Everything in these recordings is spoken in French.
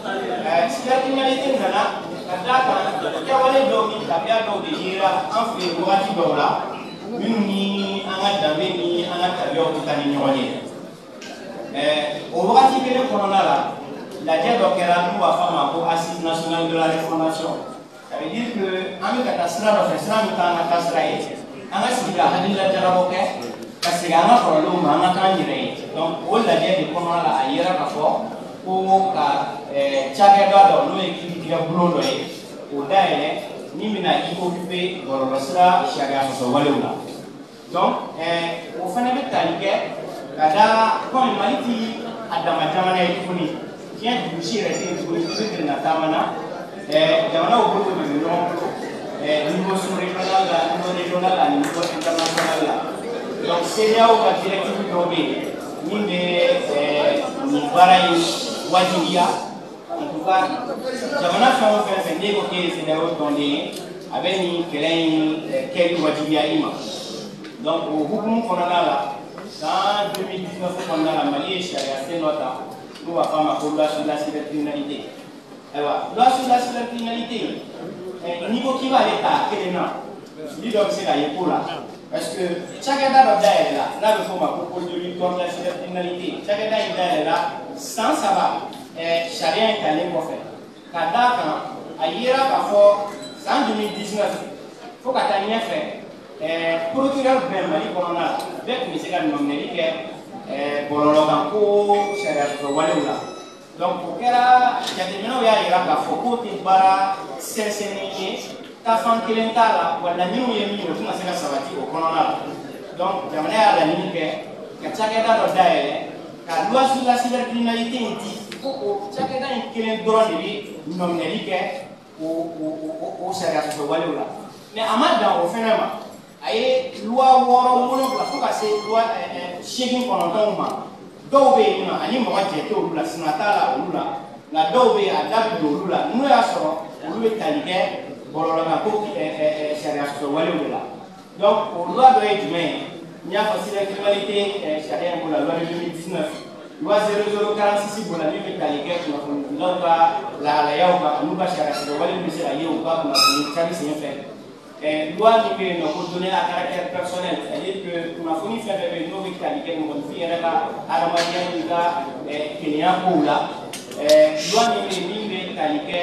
cybercriminalité nana ka da kan kɛwale dɔw ni tabiya dɔw de yera an fɛ wagati dɔw la minnu ni an ka danbe ni an ka tabiyaw tɛ taa ni ɲɔgɔn ye. O wagati kelen kɔnɔna la lajɛ dɔ kɛra n'u b'a fɔ a ma ko assise nationale de la refondation. Ça veut dire que an bɛ ka taa sira dɔ fɛ sira min t'an ka taa sira ye an ka sigi ka hakililajalabɔ kɛ ka segin an ka kɔrɔlenw ma an ka k'an yɛrɛ ye. Donc o lajɛ de kɔnɔna la a yera k'a fɔ ko ka cakɛda dɔ n'o ye kiiritigɛ bulon dɔ ye o dayɛlɛ min bɛna i occuper bɔlɔlɔsira sariya sɔsɔ walew la. Donc o fana bɛ tali kɛ ka da komi Mali ti a dama jamana ye tuguni diɲɛ dugusi yɛrɛ tɛ yen tuguni i bɛ gɛrɛ taama na jamanaw bolo bɛ ɲɔgɔn bolo niveau sous-régional la niveau régional la niveau international la. Donc CEDEAO ka directive dɔw bɛ yen min bɛ nin baara in wajibiya. En tout cas jamana fɛn o fɛn n'i ko k'e ye CEDEAO tɔnden ye a bɛ nin kɛlɛ in kɛli wajibiya i ma. Donc o hukumu kɔnɔna la san 2019 kɔnɔna la Mali ye sariya sen dɔ ta n'u b'a fɔ a ma ko loi sur la cybercriminalité. Ayiwa loi sur la cybercriminalité n'i ko k'i b'ale ta kelen na fili dɔ bɛ se ka ye ko la parce que cakɛda dɔ dayɛlɛ la n'a bɛ fɔ o ma ko pôle de lutte contre la cybercriminalité cakɛda in dayɛlɛ la san 3 sariya in talen kɔfɛ ka d'a kan a yera k'a fɔ san 2019 fo ka taa ɲɛfɛ procureur bɛɛ Mali kɔnɔna la bɛɛ tun bɛ se ka nɔminɛli kɛ bɔlɔlɔkan ko sariya sɔsɔ walew la. Donc o kɛra jateminɛw y'a yira k'a fɔ k'o tɛ baara sɛnsɛnni ye taafan kelen t'a la wa laɲiniw ye min ye o tɛna se ka sabati o kɔnɔna la. Donc jamana y'a laɲini kɛ ka cakɛda dɔ dayɛlɛ ka loi sur la cybercriminalité in di ko o cakɛda in kelen dɔrɔn de bɛ nɔminɛli kɛ o sariya sɔsɔ walew la. Mais a ma dan o fɛnɛ ma a ye loi 6 7 fo ka se loi 8 9 ma. Dɔw bɛ yen nɔ ani mɔgɔ jɛ tɛ olu la sina t'a la olu la nka dɔw bɛ yen a da bɛ don olu la n'o y'a sɔrɔ olu bɛ tali kɛ bɔlɔlɔkan ko sariya sɔsɔ walew de la. Donc o loi dɔ ye jumɛn ye n y'a fɔ cybercriminalité sariya in b'o la loi de 2019 loi 0046 b'o la min bɛ tali kɛ kunnafonidilaw ka lahalayaw kan an'u ka sariya sɔsɔ walew bɛ se ka ye u ka kunnafoni cari sen fɛ. Loi min bɛ yen nɔ ko donner à caractère personnel c'est-à-dire que kunnafoni fɛn fɛn bɛ yen n'o bɛ tali kɛ mɔgɔnifin yɛrɛ ka adamadenya n'i ka kelenya kow la loi min bɛ yen min bɛ tali kɛ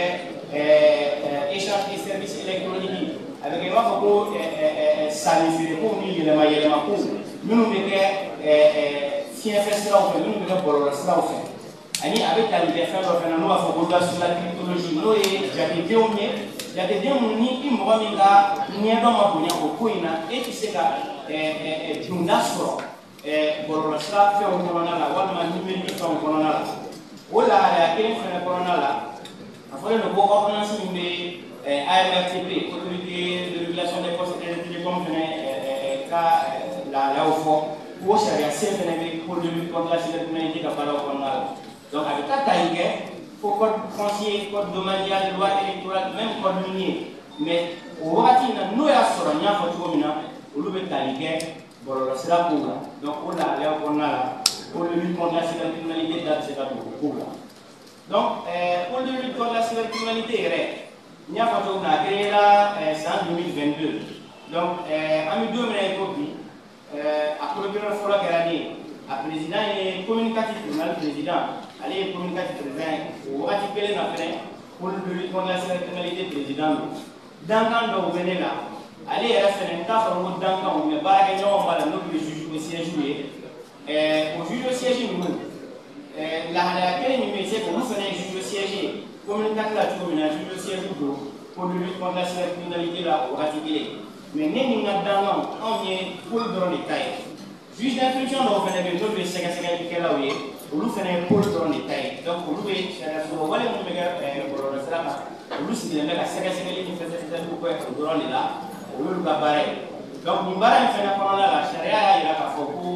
échange de services électroniques a bɛ kɛ i b'a fɔ ko sanni feere kow ni yɛlɛma yɛlɛma kow minnu bɛ kɛ fiɲɛfɛ siraw fɛ minnu bɛ kɛ bɔlɔlɔ siraw fɛ ani a bɛ tali kɛ fɛn dɔ fana n'o b'a fɔ ko loi sur la cryptologie n'o ye jatedenw ye. Jatedenw ni i mɔgɔ min ka ɲɛdɔn ma bonya o ko in na e tɛ se ka dunda sɔrɔ bɔlɔlɔsira fɛnw kɔnɔna la walima numérique fɛnw kɔnɔna la. O lahalaya kelen fɛnɛ kɔnɔna la a fɔlen don ko ordonnance min bɛ ARTP autorité de régulation des postes et des télécoms fɛnɛ ka lahalayaw fɔ k'o sariya sen fɛnɛ bɛ pôle de lutte contre la cybercriminalité ka baaraw kɔnɔna la. Donc a bɛ taa tali kɛ fo code foncier, code domanial, loi électorale, même code minier. Mais au wagati na n'o y'a sɔrɔ n y'a fɔ cogo min na olu bɛ tali kɛ bɔlɔlɔsira kow la. Donc o lahalayaw kɔnɔna la pôle de lutte contre la cybercriminalité da bɛ se ka don o kow la. Donc pôle de lutte contre la cybercriminalité yɛrɛ n y'a fɔ cogo min na a créé la san 2022. Donc an bɛ don min na i ko bi a procureur fɔlɔ kɛra ne ye a président ye communicatif tribunal président. Ale ye communicatif président o wagati kelen na fɛnɛ pôle de lutte contre la cybercriminalité président don. Dankan dɔw bɛ ne la ale yɛrɛ fɛnɛ n t'a fɔ ko dankanw mais baarakɛɲɔgɔnw b'a la n'o tun ye juge au siège ye. O juge au siège ninnu lahalaya kelen min bɛ yen c'est que olu fɛnɛ ye juge au siège ye communicatif la cogo min na juge au siège don pôle de lutte contre la cybercriminalité la o wagati kelen. Mais ne ni n ka dankanw anw ye pôle dɔrɔn de ta ye. Juge d'instruction dɔw fɛnɛ bɛ yen n'olu ye sɛgɛsɛgɛlikɛlaw ye olu fɛnɛ ye pôle dɔrɔn de ta ye. Donc olu bɛ sariya sɔsɔ wale minnu bɛ kɛ bɔlɔlɔsira kan olu sigilen bɛ ka sɛgɛsɛgɛli ni fɛsɛfɛsɛliw kɛ o dɔrɔn de la o y'olu ka baara ye. Donc nin baara in fɛnɛ kɔnɔna la sariya y'a yira k'a fɔ ko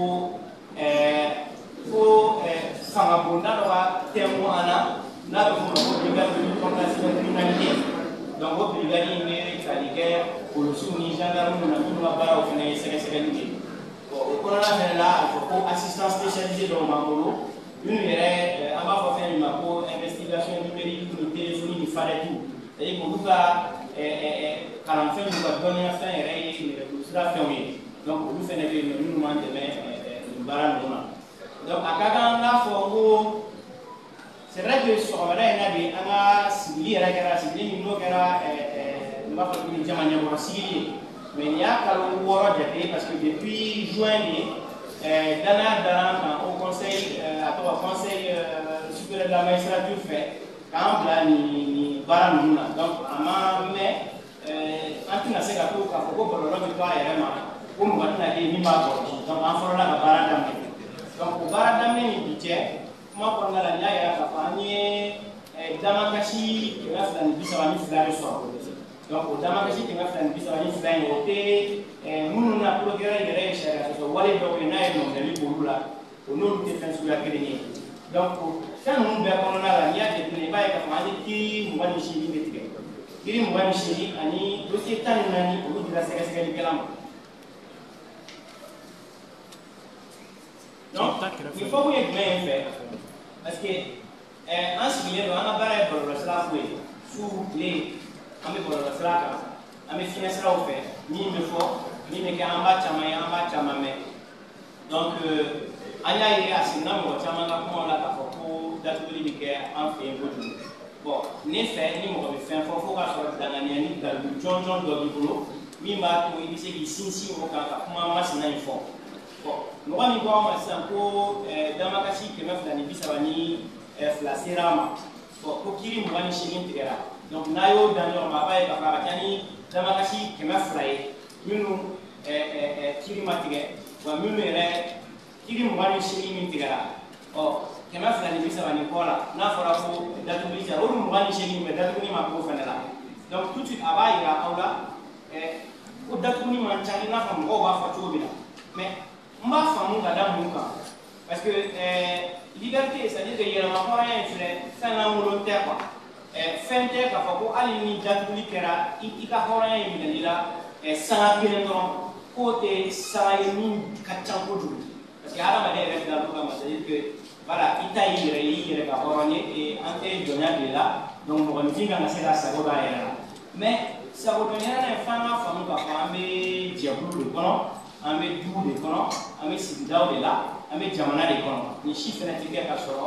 fanga bonda dɔ ka tɛnku an na n'a bɛ f'o ma ko brigade de lutte contre la cybercriminalité. Donc o brigade in bɛ tali kɛ polisiw ni gendarmew na minnu ka baaraw fɛnɛ ye sɛgɛsɛgɛliw ye. O kɔnɔna fɛnɛ la a fɔ ko assistance spécialisée dɔw b'an bolo minnu yɛrɛ an b'a fɔ fɛn min ma ko investigation numérique dɛmɛ ni téléphone ni fara tout c'est pour olu ka kalanfɛn n'u ka dɔnniya fɛn yɛrɛ ye nɛgɛjurusira fɛnw ye donc olu fɛnɛ bɛ yen nɔ minnu m'an dɛmɛ nin baara ninnu na donc a ka kan n'a fɔ ko c'est vrai que sɔgɔmada in na bi an ka sigili yɛrɛ kɛra sigili min n'o kɛra n b'a fɔ cogo min jama ɲɛkɔrɔ sigili ye mais nin y'a kalo 6 jate parce que depuis juin de danaya dara kan au conseil a tɔgɔ conseil supérieur de la magistrature fɛ k'an bila nin baara ninnu na donc a ma mɛn an tɛna se ka to k'a fɔ ko bɔlɔlɔ bɛ to a yɛrɛ ma ko mɔgɔ tɛna ye min b'a kɔrɔ donc an fɔlɔla ka baara daminɛ donc o baara daminɛ ni bi cɛ kuma kɔnɔna la n y'a yira k'a fɔ an ye damakasi 232 de sɔrɔ donc o damakasi 232 in o tɛ minnu na procureur yɛrɛ ye sariya sɔsɔ wale dɔw ye n'a ye nɔminɛli k'olu la o n'olu tɛ fɛn suguya kelen ye donc fɛn ninnu bɛɛ kɔnɔna la n'i y'a jateminɛ i b'a ye k'a fɔ an ye kiiri 28 de tigɛ kiiri 28 ani dossier 14 olu dira sɛgɛsɛgɛlikɛla ma donc il faut que jumɛn ye fɛ parce que an sigilen don an ka baara ye bɔlɔlɔsira ko ye su tile an bɛ bɔlɔlɔsira kan an bɛ fiɲɛsiraw fɛ min bɛ fɔ min bɛ kɛ an b'a caman ye an b'a caman mɛn donc an y'a ye a sigira mɔgɔ caman ka kumaw la k'a fɔ ko datuguli bɛ kɛ an fɛ yen kojugu bon ne fɛ ni mɔgɔ bɛ fɛn fɔ fo k'a sɔrɔ danganiya ni garibu jɔnjɔn dɔ b'i bolo min b'a to i bɛ se k'i sinsin o kan ka kuma masina in fɔ bon mɔgɔ min ko an ma sisan ko damakasi 232 sera a ma bon ko kiiri 28 tigɛra donc n'a y'o dan ɲɔgɔn ma a b'a ye k'a fɔ a ka ca ni damakasi 200 ye minnu kiiri ma tigɛ wa minnu yɛrɛ kiiri 28 min tigɛra ɔ 230 kɔ la n'a fɔra ko datuguli cɛ olu 28 bɛ datuguli ma k'o fɛnɛ la donc tout de suite a b'a yira aw la ko datuguli man ca i n'a fɔ mɔgɔw b'a fɔ cogo min na mais n b'a faamu ka da mun kan parce que liberté c'est à dire que yɛlɛma hɔrɔnya in filɛ fɛn lankolon tɛ quoi fɛn tɛ k'a fɔ ko hali ni datuguli kɛra i ka hɔrɔnya in minɛli la sanga kelen dɔrɔn k'o tɛ sanga ye min ka ca kojugu parce que hadamaden yɛrɛ dilan kama c'est à dire que voilà i ta y'i yɛrɛ ye i yɛrɛ ka hɔrɔn ye an tɛ jɔnya de la donc mɔgɔninfin kan ka se ka sago k'a yɛrɛ la mais sagodɔnyala ye f'an ka faamu k'a fɔ an bɛ jɛkulu de kɔnɔ an bɛ dugu de kɔnɔ an bɛ sigidaw de la an bɛ jamana de kɔnɔ nin si fɛnɛ tɛ kɛ ka sɔrɔ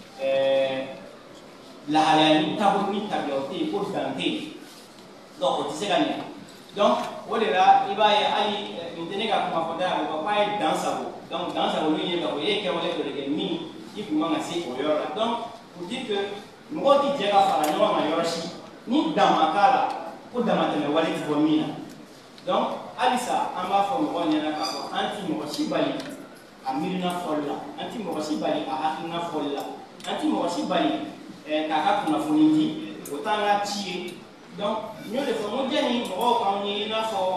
lahalaya ni taabolo ni tabiyaw tɛ yen ko dan tɛ yen donc o tɛ se ka ɲɛ donc o de la i b'a ye hali nin tɛ ne ka kuma fɔta ye a bɛ fɔ k'a ye dan sago donc dan sago n'o ye k'a fɔ e ye kɛwale dɔ de kɛ min i kun man ka se o yɔrɔ la donc pour dire que mɔgɔw tɛ jɛ ka fara ɲɔgɔn kan yɔrɔ si ni dan ma k'a la ko damatɛmɛ wale tɛ bɔ min na donc halisa an b'a fɔ mɔgɔw ɲɛna k'a fɔ an ti mɔgɔ si bali a miirina fɔli la an ti mɔgɔ si bali a hakilina fɔli la an ti mɔgɔ si bali k'a ka kunnafoni di o t'an ka ci ye donc n y'o de fɔ n ko jɛni mɔgɔw k'anw ye i n'a fɔ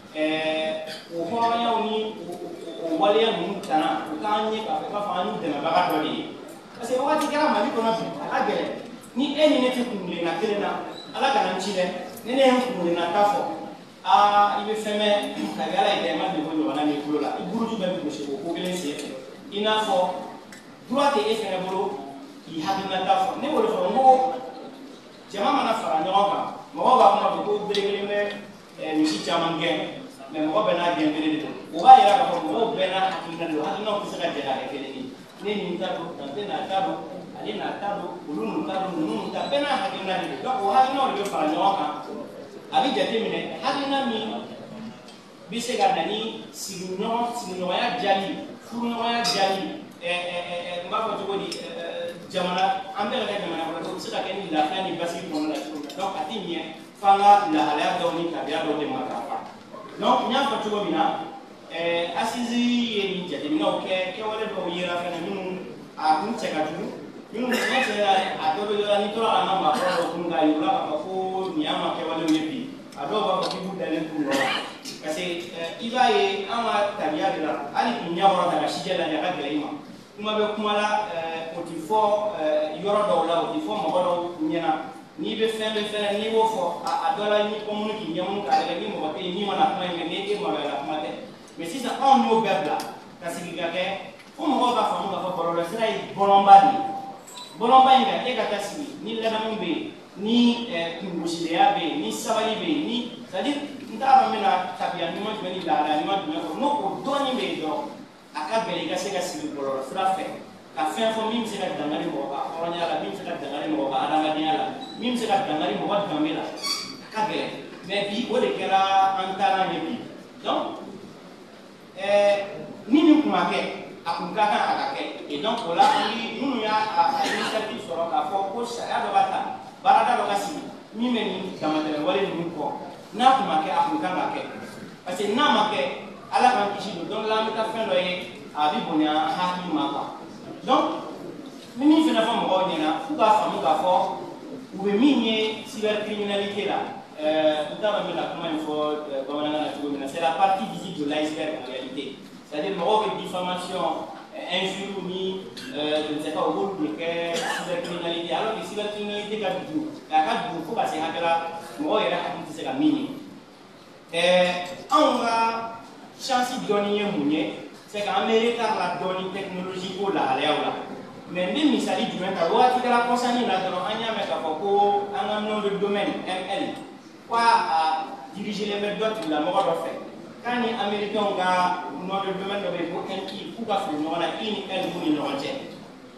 o hɔrɔnyaw ni o waleya ninnu tana o k'an ye k'a fɔ k'a fɔ an y'u dɛmɛbaga dɔ de ye parce que wagati kɛra mali kɔnɔ bi a ka gɛlɛn ni e ni ne tɛ kunkelenna kelen na ala kana n ci dɛ ni ne ye n kunkelenna ta fɔ i bɛ fɛn bɛɛ ka kɛ ala ye dɛ i ma degun ɲɔgɔnna min bolo la i buruju bɛɛ bɛ gosi o ko kelen sen fɛ i n'a fɔ droit tɛ e fɛnɛ bolo k'i hakilinata fɔ ne b'o de fɔ n ko jama mana fara ɲɔgɔn kan mɔgɔw b'a kuma fɔ ko bere kelen bɛ misi caman gɛn mais mɔgɔ bɛɛ n'a gɛn bere de don o b'a yira k'a fɔ mɔgɔw bɛɛ n'a hakilina don hakilinaw tɛ se ka jɛ ka kɛ kelen ye ne nin ta don dante n'a ta don ale n'a ta don olu n'u ta don ninnu n'u ta bɛɛ n'a hakilina de don donc o hakilinaw de bɛ fara ɲɔgɔn kan a bɛ jateminɛ hakilina min bɛ se ka na ni sigiɲɔgɔnya diyali furuɲɔgɔnya diyali n b'a fɔ cogo di jamana an bɛɛ ka kɛ jamana kɔnɔ o bɛ se ka kɛ ni lafiya ni basigi kɔnɔna la cogo min na donc a tɛ ɲɛ f'an ka lahalaya dɔw ni tabiya dɔw de matarafa donc n y'a fɔ cogo min na asisi ye nin jateminɛw kɛ kɛwale dɔw yera fɛnɛ minnu a kun cɛ ka jugu minnu tiɲɛ tiɲɛ la a dɔ bɛ dɔ la n'i tora a n'a maakɔrɔ dɔw kun k'a yir'u la k'a fɔ ko nin y'an ka kɛwalew ye bi a dɔw b'a fɔ k'i b'u dalen t'u nɔ la parce que i b'a ye an ka tabiya de la hali k'i ɲɛ kɔrɔ ta ka sijɛ lajɛ a ka gɛlɛn i ma kuma bɛ kuma la o ti fɔ yɔrɔ dɔw la o ti fɔ mɔgɔ dɔw ɲɛna n'i bɛ fɛn bɛ fɛn n'i b'o fɔ a dɔ la n'i kɔmunu k'i ɲɛmunu k'a lajɛ ni mɔgɔ tɛ yen min mana kuma in mɛ n'e maloyala kuma tɛ mais sisan anw y'o bɛɛ bila ka sigi ka kɛ fo mɔgɔw ka faamu k'a fɔ bɔlɔlɔsira ye bɔlɔnba de ye bolomba inga e kata sigi ni ladamu be ni kungusileya be ni sabali be ni c'est-à-dire ntaba mena tabiya ni mo ni la ni mo no ko doni be do aka bele ka se ka sigi bolora sura fe ka fe fo mim se ka dangari mo ka oronya la mim se ka dangari mo ka adanga diala mim se ka dangari mo ka gamela aka bele mais bi o de kera antara ne bi donc ni ni kuma ke akunka kan akake et donc là ni nous ya a initiative soro ka fo ko sharia do bata barada do kasi mi meni damatele wale ni ko na kuma ke akunka ka ke parce que na ma ke ala kan kishi do donc la meta fin do ye a bi bonya ha ni ma quoi donc mini fena fa mo ni na fu ka fa mo ka fo ou be minye cybercriminalité là c'est la partie visible de l'iceberg en réalité. C'est-à-dire que diffamation, injure, je ne sais pas, au bout de cybercriminalité. Alors que cybercriminalité, il faut passer à la c'est la mini. On va changer de donner, c'est qu'Amérique a la donnée technologique pour la mais même si ça dit du même temps, il y a la concernée là-dedans, il y a un nom de domaine, ML. Quoi diriger les méthodes de la mort de fait. Quand les Américains ont nom de domaine de pour un qui pour faire nous on a une elle vous une rentière.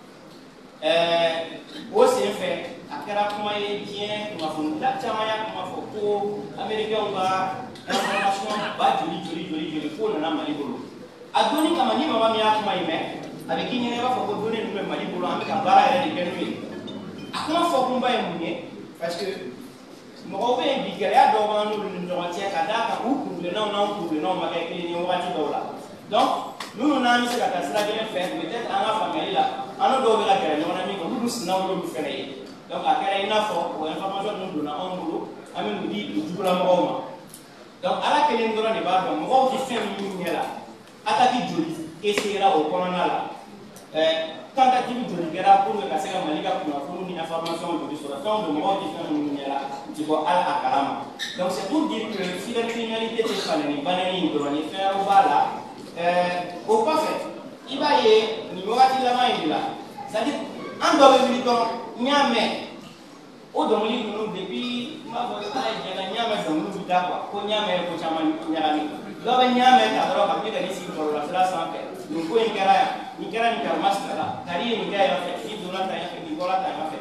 Aussi fait à quel point il bien pour ma fond la chamaya pour ma photo Américains ont information pas joli pour na malibolo. A donner comme ni maman mia kuma ime avec qui n'y a pas faut donner nous même malibolo avec un bara et des nuits. À comment faut qu'on va y parce que mɔgɔw bɛ yen bi gɛlɛya dɔw b'an n'olu ni ɲɔgɔn cɛ ka d'a kan u kungilennaw n'anw kungilennaw ma kɛ kelen ye wagati dɔw la donc minnu n'an bɛ se ka taa sira kelen fɛ peut-être an ka faamuyali la an n'o dɔw bɛ ka gɛrɛ ɲɔgɔn na min kɛ olu sinaw y'olu fɛnɛ ye donc a kɛra i n'a fɔ o information ninnu donna anw bolo an bɛ n'u di u jugulamɔgɔw ma donc ala kelen dɔrɔn de b'a dɔn mɔgɔw tɛ fɛn minnu ɲɛ la attaque joli essayera o kɔnɔna la tentative joli kɛra pour que ka se ka Mali ka kunnafoni ni information joli sɔrɔ fɛnw de mɔgɔw tɛ fɛn minnu ɲɛ la tu vois à la kalama donc c'est pour dire que cybercriminalité tɛ falen ni banni in dɔrɔn ni fɛn wɛrɛw b'a la o kɔfɛ i b'a ye nin wagati laban in de la c'est à dire an dɔ bɛ wuli dɔrɔn n y'a mɛn o dɔnkili ninnu depuis n b'a fɔ ala ye diɲɛ na n y'a mɛn dɔnkiliw bɛ da quoi ko n y'a mɛn ko caman ɲagami dɔw bɛ n y'a mɛn ta dɔrɔn ka wuli ka n'i sigi bɔlɔlɔsira sanfɛ nin ko in kɛra yan nin kɛra nin karimasina la kari ye nin kɛ yan fɛ nin donna tan yan fɛ nin bɔra tan yan fɛ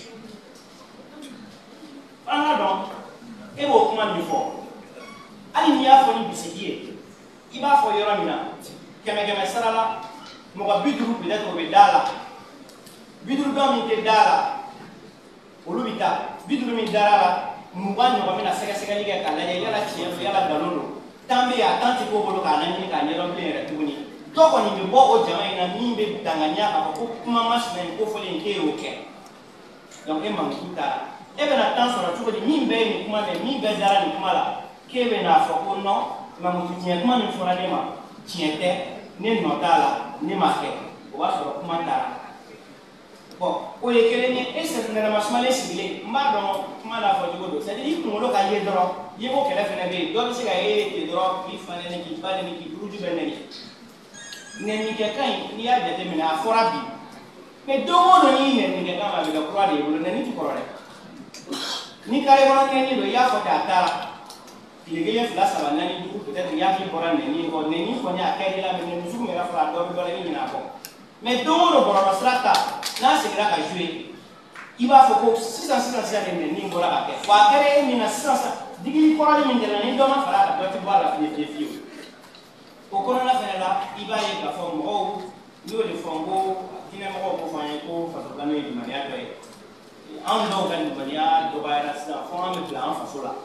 an ka dɔn e b'o kuma min fɔ hali n'i y'a fɔ ni bisigi ye i b'a fɔ yɔrɔ min na kɛmɛ kɛmɛ sara la mɔgɔ 50 peut-être o bɛ da la 50 dɔw min tɛ da la olu bɛ taa 50 min dara la 20 ɲɔgɔn bɛna sɛgɛsɛgɛli kɛ k'a lajɛ yala tiɲɛ fɛ yala nkalon don tan bɛ yen a tan tɛ k'o bolo k'a ɲɛɲini k'a ɲɛdɔn bilen yɛrɛ tuguni dɔw kɔni bɛ bɔ o jama in na min bɛ danganiya k'a fɔ ko kuma masina in ko fɔlen k'e y'o kɛ donc e mankutu taara e bɛna tan sɔrɔ cogo di min bɛ ye nin kuma mɛn min bɛɛ dara nin kuma la k'e bɛ n'a fɔ ko non mankutu tiɲɛ kuma min fɔra ne ma tiɲɛ tɛ ne nɔ t'a la ne ma kɛ o b'a sɔrɔ kuma taara bon o ye kelen ye e nɛrɛma sumalen sigilen n b'a dɔn kuma n'a fɔ cogo don c'est à dire i kunkolo ka ye dɔrɔn ye ko kɛlɛ fɛnɛ bɛ yen dɔ bɛ se ka ye ten dɔrɔn k'i fa nɛni k'i ba nɛni k'i buruju bɛɛ nɛni nɛnikɛkan in n'i y'a jateminɛ a fɔra bi mais don o don n'i nɛnikɛkan ma a bɛ kɛ kura de ye bolo nɛni ti kɔrɔ dɛ ni kare kɔnɔ nɛni don i y'a fɔ k'a taara tile kelen fila saba naani duuru peut-être i hakili bɔra nɛni kɔ nɛni kɔni a kɛr'i la mais nɛni sugu min yɛrɛ fɔra a dɔ bɛ dɔ la i bɛ ɲinɛ a kɔ mais don o don bɔlɔlɔsira ta n'a seginna ka jouer i b'a fɔ ko sisan de nɛni bɔra ka kɛ wa a kɛra e min na sisan digili kɔrɔlen min tɛmɛna ni dɔ ma fara a kan dɔ tɛ bɔ a la fiyewu o kɔnɔna fɛnɛ la i b'a ye k'a fɔ mɔgɔw n y'o de fɔ n ko diinɛmɔgɔw ko fɔ an ye ko fasokalani ye limaniya dɔ ye anw dɔw ka limaniya dɔgɔyara sisan fɔ an bɛ bila an faso la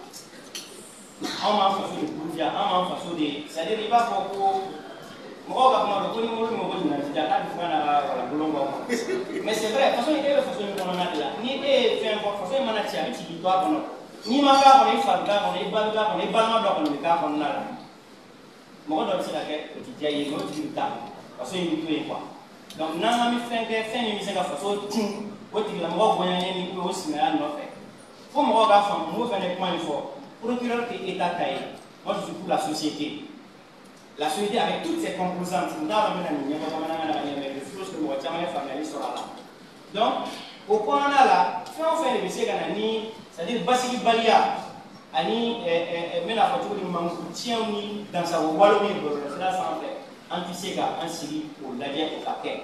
anw b'an faso de buruja anw b'an faso de c'est à dire i b'a fɔ ko mɔgɔw ka kuma don ko ni mori min ko ɲinajija k'a bɛ fɛn na ka walakolon bɔ mais c'est vrai faso in e bɛ faso in kɔnɔna de la ni e ye fɛn fɔ faso in mana ci a bɛ ci k'i to a kɔnɔ n'i ma k'a kɔnɔ i fa bɛ k'a kɔnɔ i ba bɛ k'a kɔnɔ i balima dɔ kɔnɔ bɛ k'a kɔnɔna la mɔgɔ dɔ bɛ se ka kɛ o ti diya i ye mais o tigi bɛ taa faso in bɛ to yen quoi donc n'an ka bɛ fɛn kɛ fɛn min bɛ se ka faso cun o tigilamɔgɔ bonyalen ni o sinaya nɔfɛ fo mɔgɔw k'a faamu n b'o fɛnɛ kuma in fɔ procureur tɛ état ta ye moi je suis pour la société avec toutes ses composantes n t'a dɔn n bɛna nin ɲɛfɔ bamanankan na ka ɲɛ mais je suppose que mɔgɔ caman ye faamuyali sɔrɔ a la Donc, au point là, fait de monsieur Ganani, c'est-à-dire Basiki Balia, Ani, mais la photo de Mamoutien dans sa Wallonie, cela sans fait, anti-Sega, en Syrie, pour la guerre au paquet.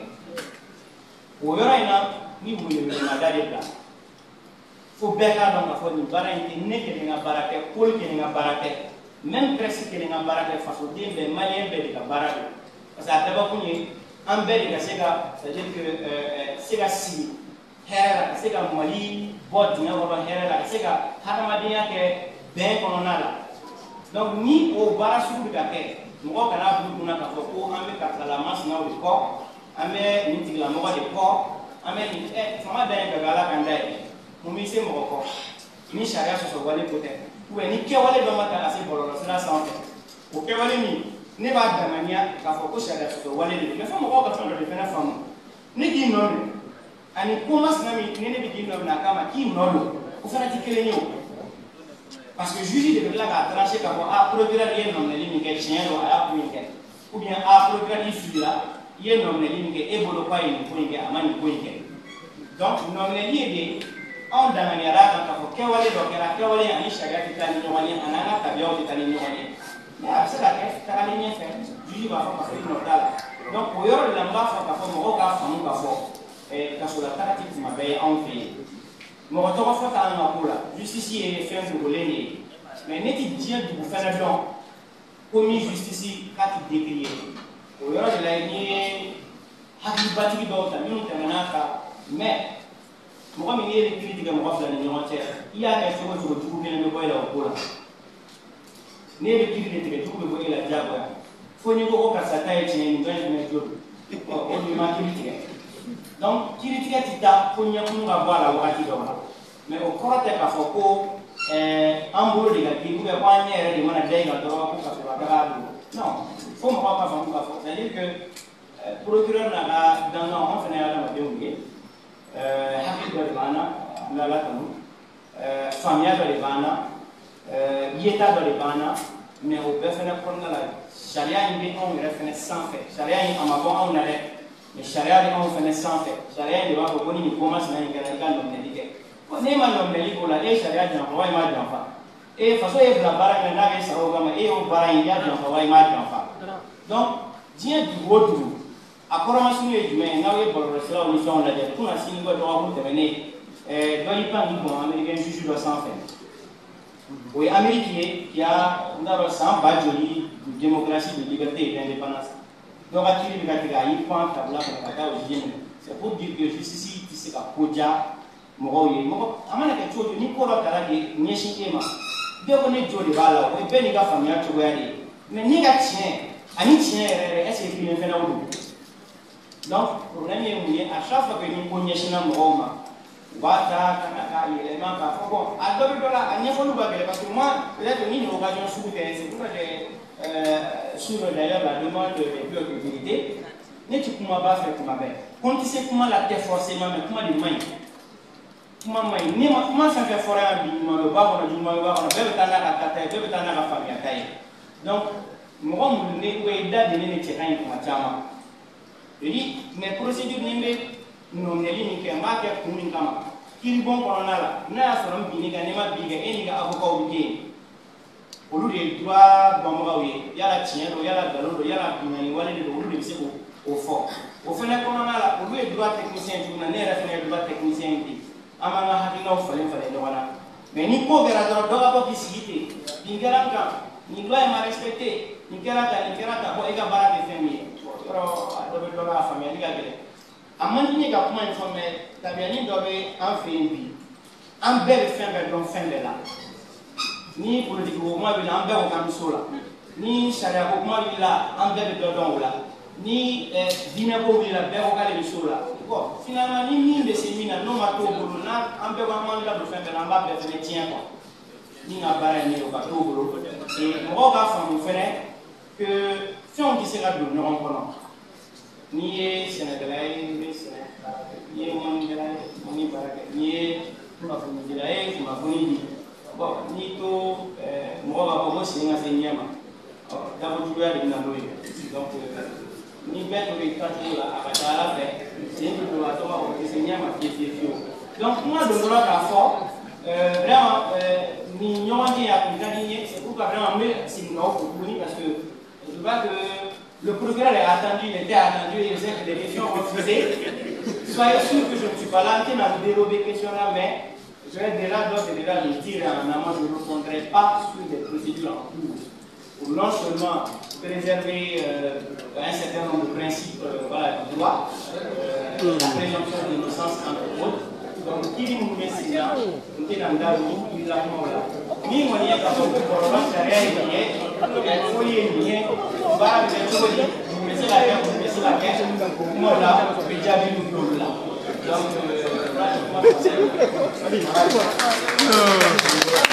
Au Yoraina, ni vous voulez me madame là. Faut bien garder dans la forme de barake, n'est que dans la barake, pour que dans la barake, même presque que dans la barake, face au dé, mais malien bel de la barake. Parce que à d'abord, un bel de la Sega, c'est-à-dire que Sega si, Hera, Sega Mali, Bodina, Hera, Sega, Haramadina, bien qu'on a là. Donc, ni au barasou de la paix, nous avons un peu de la masse dans le corps, un peu de la mort du corps, un peu de la candaille. Nous sommes au corps. Ni charia sur ce volet peut-être. Ou ni kewale dans ma tasse pour le reste de la santé. Au kewale ni, ne va pas de manière qu'à faire que charia sur ce volet. Mais femme au corps, de faire la femme. Ni qui non. Ani commence à me dire que non, na kama qui non. Au fait, tu es parce que juge de la tranché qu'à voir procureur y est non les que chien ou à point ou bien à procureur ici là y est non les que ébolo pas une point que amani point donc non les liés on dans la rade quand que wale do que wale ani chaga titani wale anana tabia titani wale ya c'est la que ta la ligne fait juge va faire parce que notala donc pour yor la mba fa ka mo ka fa mo ka fo ka sur la tactique ma baie en fait. Mon retour fois à un justice et fait un volet, mais n'est bien de vous faire un blanc, commis justice quand il décrié. Au lieu de la lignée, Happy Battery Dog, la minute mais moi, je les critiques à moi, il y a quelque chose que vous pouvez me voir là au cola. N'est le critiques que vous pouvez la diable. Faut n'y avoir qu'à sa taille, c'est une bonne job. On lui m'a critiqué. Donc, critique est là pour nous avoir la voiture là. Mais au corps de la photo, en bout de la vie, vous pouvez voir une erreur de mon adhérent dans le droit pour que ce soit grave. Non, il faut me voir pas faire ça. C'est-à-dire que le procureur n'a dans l'enfant fait un peu de oublier. Happy de l'Ivana, la Latano, Famia de l'Ivana, Yeta de l'Ivana, mais au Befene pour la Charia, il est en référence sans fait. Charia, il m'a bon en arrêt. Mais charia de on fait sans fait. Charia de va pour ni commence na ingana non médiqué. On est mal non médico la et charia de on va mal d'enfant. Et façon et la baraka na ga saro gama et on bara india de on va mal d'enfant. Donc Dieu du wodu. Akora masunu e jume na we bolo resela on mission la de kuna sini go do wa te mene do yi pan ni bon américain juge do sans fait. Oui américain qui a ndaro sans bajoli de démocratie de liberté et d'indépendance. Donc, c'est pour dire que justice, tu sais, Koja, Moroye, Amana, quelque chose, Nicolas Karagi, Nishin Ema. Bien qu'on ait Joe de Bala, ou Beniga Famia to wear it. Mais Niga tient, Anitien, est-ce qu'il y a un phénomène? Donc, pour l'année, à chaque fois que nous connaissons Moroma, Bata, Kanaka, élément, bon, à $2, à Niafonu Bagel, parce que moi, peut-être que nous avons occasion de soutenir, c'est pourquoi j'ai. Sur d'ailleurs la demande de biodiversité, n'est ce comment va faire comment faire. Quand tu sais comment la terre forcément, mais comment les mains, comment ça fait forêt un bidon, le bas, on a du mal, on a belle tana à ta tête, belle tana à famille à taille. Donc, moi, je n'ai pas d'aide de l'énergie pour ma chama. Je dis, mes procédures non n'élimine qu'un marqueur pour une cama. Qui est bon pour un ala, n'a pas un biniga, n'a pas biga, et n'y a avocat ou bien. Olu de droit bamaw ye yala tiɲɛ do yala galon do yala binnkanni wale de do olu de bɛ se k'o fɔ o fana kɔnɔna la olu ye droit technicien cogo min na ne yɛrɛ fana ye droit technicien ye ten an b'an ka hakilinaw falen falen ɲɔgɔn na mais ni ko kɛra dɔrɔn dɔ ka bɔ k'i sigi ten nin kɛra n kan nin loi ma respecté nin kɛra tan bon e ka baara tɛ fɛn min ye yɔrɔ a dɔ bɛ dɔ la a faamuyali ka gɛlɛn a man di ne ka kuma in fɔ mais tabiyanin dɔ bɛ an fɛ yen bi an bɛɛ bɛ fɛn bɛɛ dɔn fɛn bɛɛ la. Ni politique ko kuma bi la an bɛɛ ko k'an bɛ so la ni sariya ko kuma bi la an bɛɛ bɛ dɔ dɔn o la ni diinɛ ko bi la bɛɛ ko k'ale bɛ so la bon finalement ni min bɛ se min na n'o ma t'o bolo n'a an bɛɛ ko an b'an da don fɛn fɛn na an b'a bɛɛ fɛnɛ tiɲɛ quoi ni n ka baara ye min ye o ka t'o bolo mɔgɔw k'a faamu fɛnɛ que fɛnw tɛ se ka don ɲɔgɔn kɔnɔ n'i ye sɛnɛkɛla ye n'i bɛ sɛnɛ n'i ye mɔnikɛla ye mɔni baara kɛ n'i ye kunnafonidila ye kunnafoni di. Bon, ni to mɔgɔ b'a fɔ ko sen ka se ɲɛ ma dafɔ juguya de bɛ na n'o ye donc ni bête ou les canaux à la fin, c'est une collaboration au Seigneur qui est fait. Donc, moi, de l'autre à fort, vraiment, nous avons dit à Kounikani, c'est pourquoi vraiment, c'est une offre pour nous parce que je vois que le procureur est attendu, il était attendu, et les questions refusées. Soyez sûr que je ne suis pas là, je n'ai dérober question là, mais je vais déjà d'ores et déjà le dire en amont, je ne répondrai pas sur des procédures en cours. Pour non seulement préserver un certain nombre de principes voilà, du droit, la présomption d'innocence entre autres. Donc, qui nous met ces gens, nous sommes dans le là. Ni moi, il y a pas beaucoup de problèmes, c'est rien, il faut y aller, on va avec les choses, vous mettez la guerre, vous mettez la guerre, moi là, je vais déjà vu nous là. Donc, pratiquement,